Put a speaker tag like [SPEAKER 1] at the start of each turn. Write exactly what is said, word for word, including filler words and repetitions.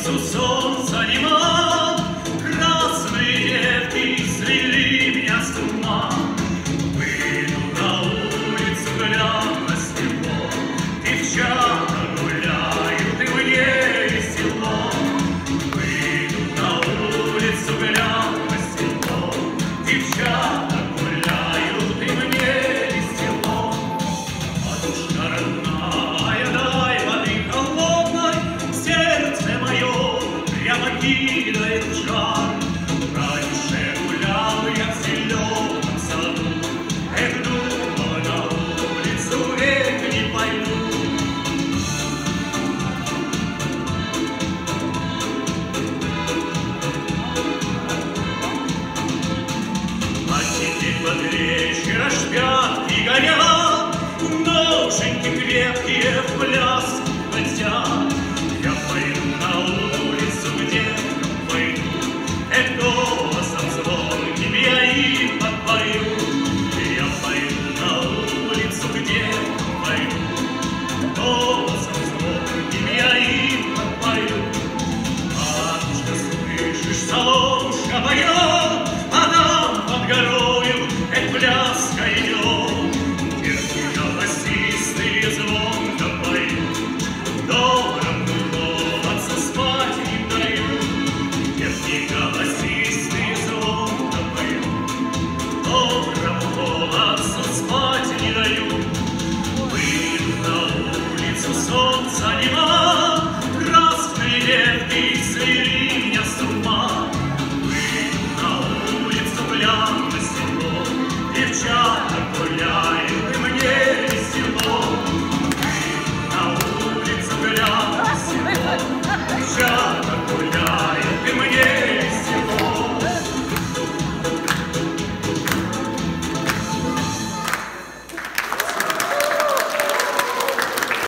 [SPEAKER 1] улицу солнца нема, красные девки свели меня с ума. Выйду на улицу, гляну на село, девчата гуляют, и мне весело. Выйду на улицу, гляну на село, девчата гуляют, и мне весело. Матушка родная, дай воды холодной, сердце мое прямо кидает в жар. Раньше гулял я в зеленом саду, эх, думала, на улицу век не пойду. А теперь под вечер аж пятки горят, ноженьки крепкие в пляс